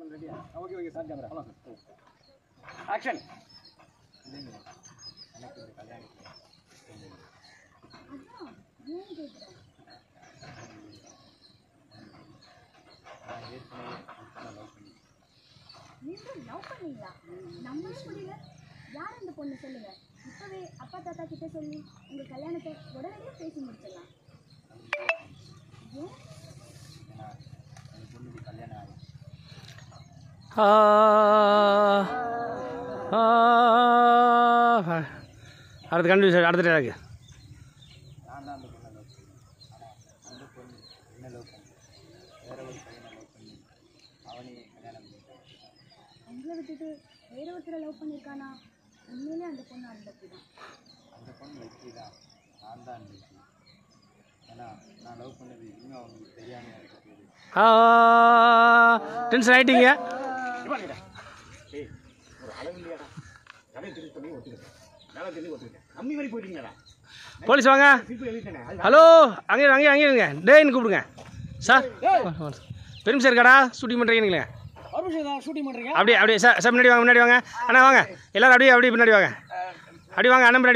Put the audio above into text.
okay okay sir camera hello action எனக்கு இந்த கல்யாணத்துக்கு அதான் ஏன் கேக்குறேன் நான் ஏற்கனவே லவ் பண்ணி நீங்க லவ் பண்ணீங்களா நம்பவே முடியல யார் இந்த பொண்ணு சொல்லுங்க இப்பவே அப்பா தாத்தா கிட்ட சொல்லி உங்க கல்யாணத்தை உடனடியே பேசி முடிச்சிடலாம் ஏன் ஏன்னா அந்த பொண்ணுக்கு கல்யாணம் ஆகிடுச்சு அடுத்து கண்டிப்பாக அடுத்த டேக்கு நான் தான் அந்த பொண்ணை லவ் பண்ணேன் ஆனால் அந்த பொண்ணு என்ன லவ் பண்ணி வேற ஒரு பையனை லவ் பண்ணி அவனையே கல்யாணம் பண்ணிட்டான் உங்களை விட்டுட்டு வேற ஒருத்தரை லவ் பண்ணியிருக்கானா உண்மையிலே அந்த பொண்ணு அன்பத்தி தான் அந்த பொண்ணு லக்கி தான் நான் தான் லக்கி ஏன்னா நான் லவ் பண்ணது இன்னும் அவங்களுக்கு தெரியாமல் இருக்க போகுது டென்ஷன் ஆகிட்டீங்க ஒரு அளவு இல்லையாடா கதை திருப்பி பண்ணி ஒத்துக்கிட்டேன் வேலை தெரிஞ்சு ஒத்துக்கிட்டேன் கம்மி மாதிரி போயிட்டீங்கடா போலீஸ் வாங்க ஹலோ அங்கே அங்கே அங்கே இருங்க டேன்னு கூப்பிடுங்க சார் பெரும் சார் இருக்காடா ஷூட்டிங் பண்ணுறீங்களே ஷூட்டிங் பண்ணுறீங்க அப்படியே அப்படியே சார் சார் முன்னாடி வாங்க அண்ணா வாங்க எல்லோரும் அப்படியே அப்படியே பின்னாடி வாங்க அப்படி வாங்க அண்ணன் பின்னாடி